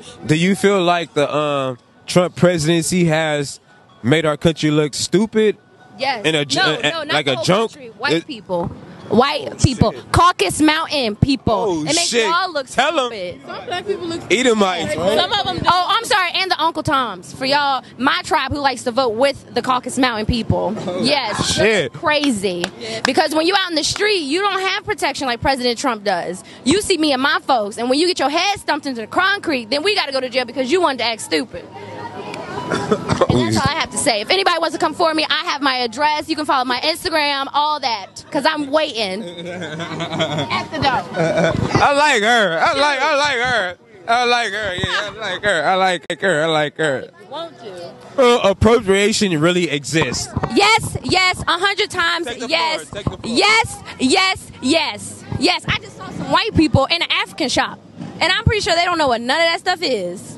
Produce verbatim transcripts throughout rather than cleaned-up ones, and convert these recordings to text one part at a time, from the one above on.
Do you feel like the um, Trump presidency has made our country look stupid? Yes. In a, no, uh, no, not like the a whole junk? country. White It, people. White oh, people. shit. Caucasus Mountain people. Oh, it makes shit. y'all look Tell 'em. stupid. Some black people look Edomites, right? Some of them. Oh, I'm sorry, and the Uncle Toms. For y'all, my tribe who likes to vote with the Caucasus Mountain people. Yes. Shit. Crazy. Because when you out in the street, you don't have protection like President Trump does. You see me and my folks, and when you get your head stumped into the concrete, then we got to go to jail because you wanted to act stupid. And that's all I have to say. If anybody wants to come for me, I have my address. You can follow my Instagram, all that, because I'm waiting at the door. I like her. I like. I like her. I like her. Yeah, I like her. I like her. I like her. want to. Uh, appropriation really exists. Yes, yes, a hundred times. Take the Yes, floor, take the floor. yes, yes, yes, yes. I just saw some white people in an African shop, and I'm pretty sure they don't know what none of that stuff is.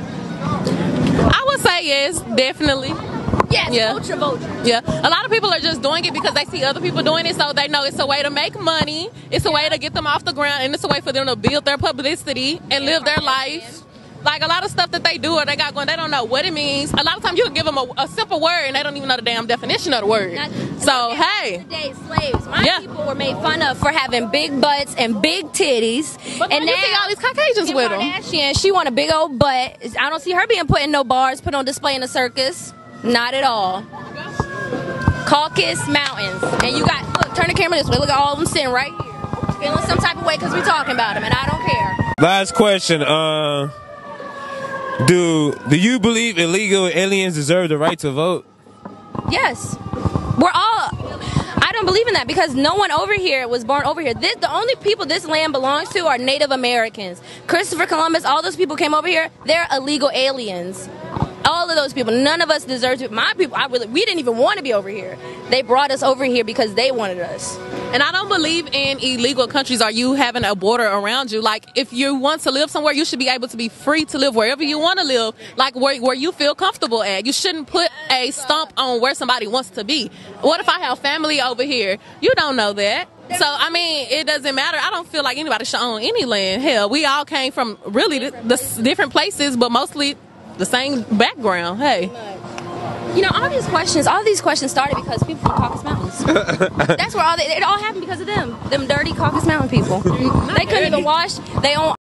I would say yes, definitely. Yes, Yeah. vulture, vulture. Yeah, a lot of people are just doing it because they see other people doing it, so they know it's a way to make money. It's a way to get them off the ground, and it's a way for them to build their publicity and live their life. Like a lot of stuff that they do or they got going, they don't know what it means. A lot of times you can give them a, a simple word and they don't even know the damn definition of the word. Not- So hey, Today, slaves. My Yeah. people were made fun of for having big butts and big titties. but and you see all these Caucasians Kim with them. Kardashian, she want a big old butt. I don't see her being put in no bars, put on display in a circus. Not at all. Caucasus Mountains. And you got, look, turn the camera this way. Look at all of them sitting right here. Feeling some type of way because we talking about them, and I don't care. Last question. Uh, do do you believe illegal aliens deserve the right to vote? Yes. We're all, I don't believe in that because no one over here was born over here. This, the only people this land belongs to are Native Americans. Christopher Columbus, all those people came over here, they're illegal aliens. All of those people, none of us deserve to. My people, I really, we didn't even want to be over here. They brought us over here because they wanted us. And I don't believe in illegal countries or you having a border around you. Like, if you want to live somewhere, you should be able to be free to live wherever you want to live, like where, where you feel comfortable at. You shouldn't put a stump on where somebody wants to be. What if I have family over here? You don't know that. So, I mean, it doesn't matter. I don't feel like anybody should own any land. Hell, we all came from really the, the different places, but mostly the same background. Hey. You know, all these questions, all these questions started because people from Caucasus Mountains. That's where all they, it all happened because of them. Them dirty Caucasus Mountain people. They couldn't even wash. They own